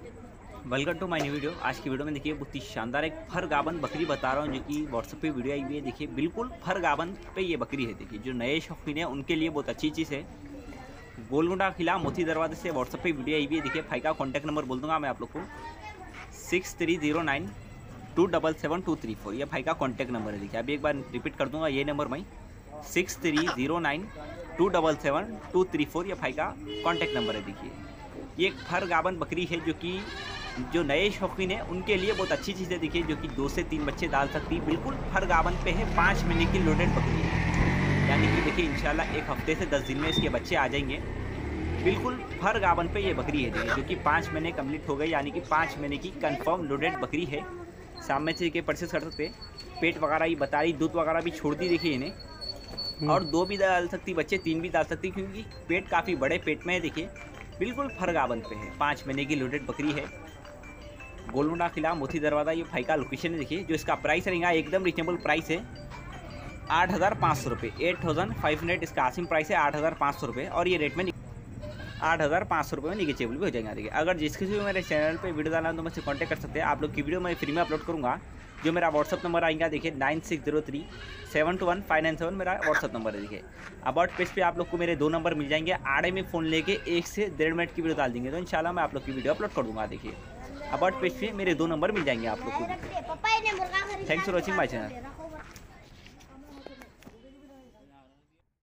Welcome to my new video. आज की video में देखिए बहुत ही शानदार एक फर गाबन बकरी बता रहा हूँ जो कि व्हाट्सएप पे वीडियो आई हुई है। देखिए बिल्कुल फर गाबन पे ये बकरी है। देखिए जो नए शौकीन है उनके लिए बहुत अच्छी चीज़ है। गोलगुंडा किला मोती दरवाजे से व्हाट्सएप पे वीडियो आई हुई है। देखिए भाई का कॉन्टैक्ट नंबर बोल दूंगा मैं आप लोग को 6309277234। ये भाई का कॉन्टैक्ट नंबर है। देखिए अभी एक बार रिपीट कर दूंगा ये नंबर मैं 6309277234। ये भाई का कॉन्टैक्ट नंबर है। देखिए ये एक फर गाबन बकरी है जो नए शौकीन है उनके लिए बहुत अच्छी चीज़ है। देखिए जो कि 2 से 3 बच्चे डाल सकती है। बिल्कुल फर गाबन पे है। 5 महीने की लोडेड बकरी है। यानी कि देखिए इंशाल्लाह एक हफ्ते से 10 दिन में इसके बच्चे आ जाएंगे। बिल्कुल फर गाबन पे ये बकरी है। देखिए जो कि 5 महीने कंप्लीट हो गए, यानी कि 5 महीने की कंफर्म लोडेड बकरी है। सामने से के परचेस कर सकते। पेट वगैरह ही बता रही, दूध वगैरह भी छोड़ दी देखिए इन्हें। और 2 भी डाल सकती बच्चे, 3 भी डाल सकती क्योंकि पेट काफ़ी बड़े पेट में है। देखिए बिल्कुल फर गाबन पे है। 5 महीने की लोडेड बकरी है। गोलमुंडा किला मोती दरवाजा ये भाई का लोकेशन है। देखिए जो इसका प्राइस रहेगा एकदम रिजनेबल प्राइस है 8,500 रुपये। 8,500 इसका आसिम प्राइस है 8,500 रुपये। और ये रेट में 8,500 रुपये में निगेचेबल भी हो जाएगा। देखिए अगर जिस किसी को मेरे चैनल पे वीडियो डालना है तो मुझसे कांटेक्ट कर सकते हैं। आप लोग की वीडियो मैं फ्री में अपलोड करूँगा। जो मेरा व्हाट्सअप नंबर आएगा देखिए 9603721597 मेरा व्हाट्सअप नंबर है। देखिए अबाउट पेज पे आप लोग को मेरे 2 नंबर मिल जाएंगे। आड़े में फ़ोन लेके 1 से 1.5 मिनट की वीडियो डाल देंगे तो इंशाल्लाह मैं आप लोग की वीडियो अपलोड कर दूँगा। देखिए अबाउट पेज पे मेरे 2 नंबर मिल जाएंगे आप लोग को। Thanks for watching my channel.